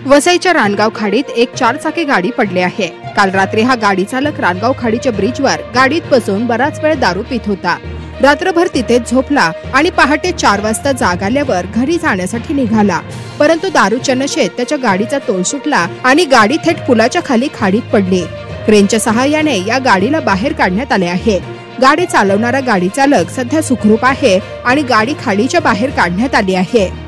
वसईच्या रानगाव खाडीत एक 4 चाकी गाडी पडली आहे। काल रात्री हा गाडी चालक रानगाव खाडीच्या ब्रिजवर गाडीत बसून बराच वेळ दारू पित होता। रात्रभर तिथेच झोपला आणि पहाटे 4 वाजता जाग आल्यावर घरी जाण्यासाठी निघाला, परंतु दारूच्या नशेत त्याच्या गाडीचा तोल सुटला आणि गाडी थेट पुलाच्या खाली खाडीत पडली। क्रेनच्या सहाय्याने या गाडीला बाहेर काढण्यात आले आहे। गाडी चालवणारा गाडी चालक सध्या सुखरूप आहे आणि गाडी खाडीच्या बाहेर काढण्यात आली आहे।